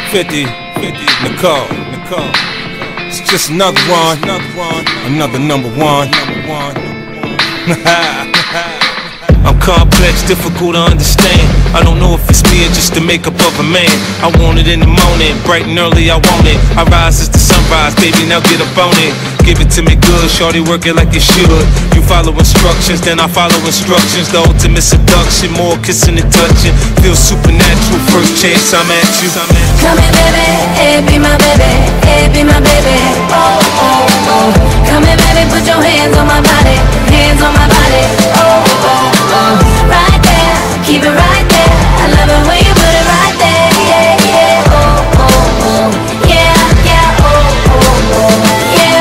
50, Nicole. It's just another one, another number one. I'm complex, difficult to understand. I don't know if it's me or just the makeup of a man. I want it in the morning, bright and early, I want it. I rise as the sunrise, baby, now get up on it. Give it to me good, shorty, work it like you should. You follow instructions, then I follow instructions. The ultimate seduction, more kissing and touching. Feels supernatural, first chance I'm at you. Come here, baby, hey, be my baby, hey, be my baby. Oh, oh, oh. Come here, baby, put your hands on my body, hands on my body. Oh, oh, oh. Right there, keep it right there. I love it when you put it right there. Yeah, yeah, oh, oh, oh. Yeah, yeah, oh, oh, oh. Yeah.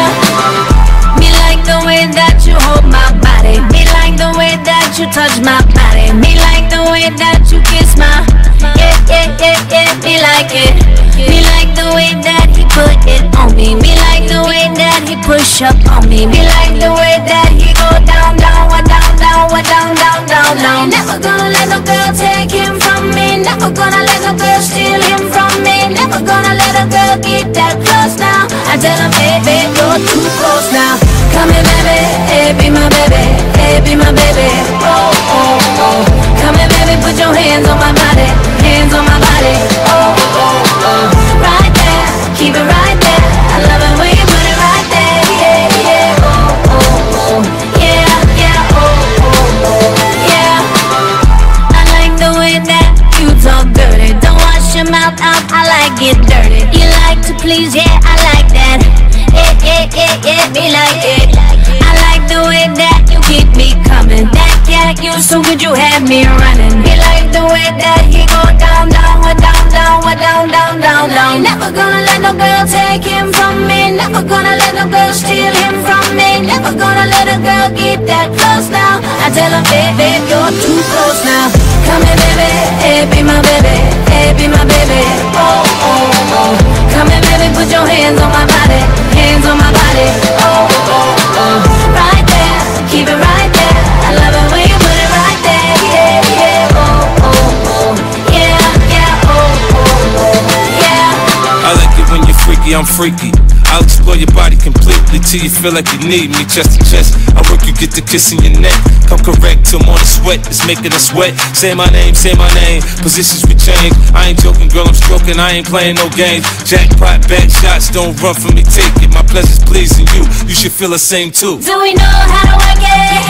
Me like the way that you hold my body. Me like the way that you touch my body. Me like the way that you kiss my. Yeah, yeah, yeah, yeah. Me like it. Me like the way that he put it on me. Me like the way that he push up on me. Me like the way that he go down, down, down, down, down, down, down, down. Never gonna let no girl take him from me. Never gonna let no girl steal him from me. Never gonna let a girl get that close now. I tell him, hey, babe, you're too close now. Come here, baby, hey, be my baby, hey, be my baby. Oh, oh, oh. Come here, baby, put your hands on my body, hands on my body. Oh, oh, oh. Right there, keep it right there. I love it when you put it right there. Yeah, yeah, oh, oh, oh. Yeah, yeah, oh, oh, oh. Yeah. I like the way that you talk dirty. Don't wash your mouth out, I like it dirty. You like to please, yeah, I like that. Yeah, yeah, yeah, yeah, me like it. I like the way that you keep me coming. That cat, you so good, you have me running. Me like the way that he go down, down, down, down, down, down, down, down. Never gonna let no girl take him from me. Never gonna let no girl steal him from me. Never gonna let a girl get that close now. I tell him, babe, babe, you're too close now. Come here, baby, hey, be my baby, hey, be my baby. Oh, oh, oh. Come here, baby, put your hands on my body, hands on my body. Oh, oh, oh. Right there, keep it right there. I love it when you put it right there. Yeah, yeah, oh, oh, oh. Yeah, yeah, oh, oh, oh. Yeah. I like it when you're freaky, I'm freaky. I'll explore your body completely till you feel like you need me, chest to chest. I work you, get the kiss in your neck. Come correct till morning sweat, it's making us sweat. Say my name, positions we change. I ain't joking, girl, I'm stroking, I ain't playing no games. Jackpot, bad shots, don't run from me, take it. My pleasure's pleasing you, you should feel the same too. Do we know how to work it?